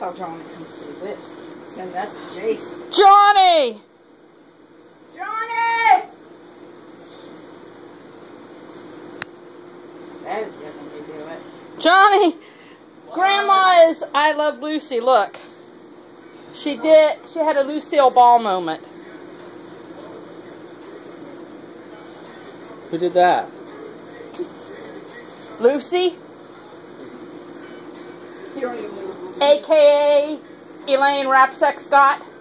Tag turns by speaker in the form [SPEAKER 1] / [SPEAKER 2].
[SPEAKER 1] how Johnny can see this. And that's Jason.
[SPEAKER 2] Johnny!
[SPEAKER 1] Johnny! That would definitely do it.
[SPEAKER 2] Johnny! Grandma is I Love Lucy. Look. She had a Lucille Ball moment.
[SPEAKER 3] Who did that?
[SPEAKER 2] Lucy?
[SPEAKER 1] You don't even know.
[SPEAKER 2] AKA Elaine Rapsek Scott.